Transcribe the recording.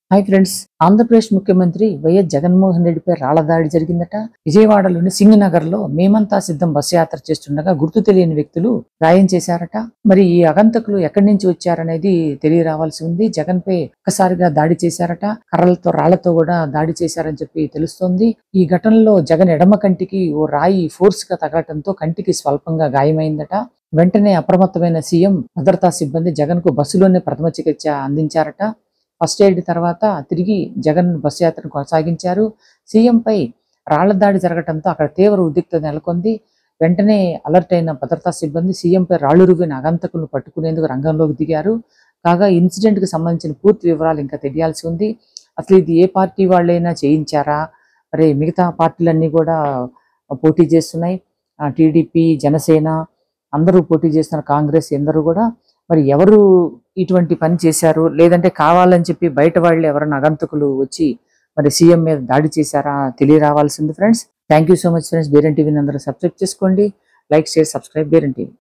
Hi friends, Andhra Pradesh ముఖ్యమంత్రి YS Jaganmohan రెడ్డిపై రాళ్ల దాడి జరిగిందట. విజయవాడలోని సింగనగర్ లో మేమంతా సిద్ధం బస్సు యాత్ర చేస్తుండగా గుర్తు తెలియని వ్యక్తులు గాయం చేశారట. మరి ఈ అగంతకులు ఎక్కడి నుంచి వచ్చారనేది తెలియరావాల్సి ఉంది. జగన్ పై ఒక్కసారిగా దాడి చేశారట. కర్రలతో రాళ్లతో కూడా దాడి చేశారని చెప్పి తెలుస్తోంది. ఈ ఘటనలో జగన్ ఎడమ కంటికి ఓ రాయి ఫోర్స్ గా తగలటంతో కంటికి స్వల్పంగా గాయమైందట. వెంటనే అప్రమత్తమైన సీఎం భద్రతా సిబ్బంది జగన్ కు బస్సులోనే ప్రథమ చికిత్స అందించారట. ఫస్ట్ ఎయిడ్ తర్వాత తిరిగి జగన్ బస్సు యాత్రను కొనసాగించారు. సీఎంపై రాళ్ల దాడి జరగడంతో అక్కడ తీవ్ర ఉద్రిక్తత నెలకొంది. వెంటనే అలర్ట్ అయిన భద్రతా సిబ్బంది సీఎంపై రాళ్లు రువ్విన అగంతకులను పట్టుకునేందుకు రంగంలోకి దిగారు. కాగా ఇన్సిడెంట్ కి సంబంధించిన పూర్తి వివరాలు ఇంకా తెలియాల్సి ఉంది. అసలు ఇది ఏ పార్టీ వాళ్ళైనా చేయించారా, మరి మిగతా పార్టీలన్నీ కూడా పోటీ చేస్తున్నాయి. టీడీపీ, జనసేన అందరూ పోటీ చేస్తున్న, కాంగ్రెస్ అందరూ కూడా. మరి ఎవరు ఇటువంటి పని చేశారు, లేదంటే కావాలని చెప్పి బయట వాళ్ళు ఎవరైనా అగంతకులు వచ్చి మరి సీఎం మీద దాడి చేశారా తెలియరావాల్సింది friends. Thank you so much friends. Beran టీవీని అందరూ సబ్స్క్రైబ్ చేసుకోండి. Like, share, subscribe Beran TV.